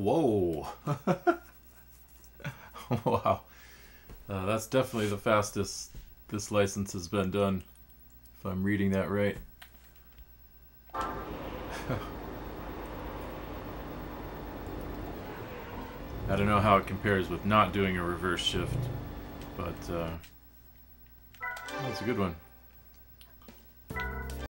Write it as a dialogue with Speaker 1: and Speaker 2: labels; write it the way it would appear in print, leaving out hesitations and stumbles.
Speaker 1: Whoa. Wow. That's definitely the fastest this license has been done, if I'm reading that right. I don't know how it compares with not doing a reverse shift, but that's a good one.